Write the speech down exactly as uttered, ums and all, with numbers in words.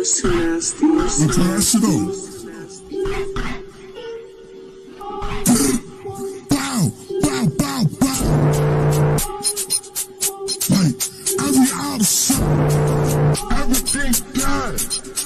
was too nasty. It was too Look, that shit on. Bow, bow, bow, bow. Like, every outside, everything died.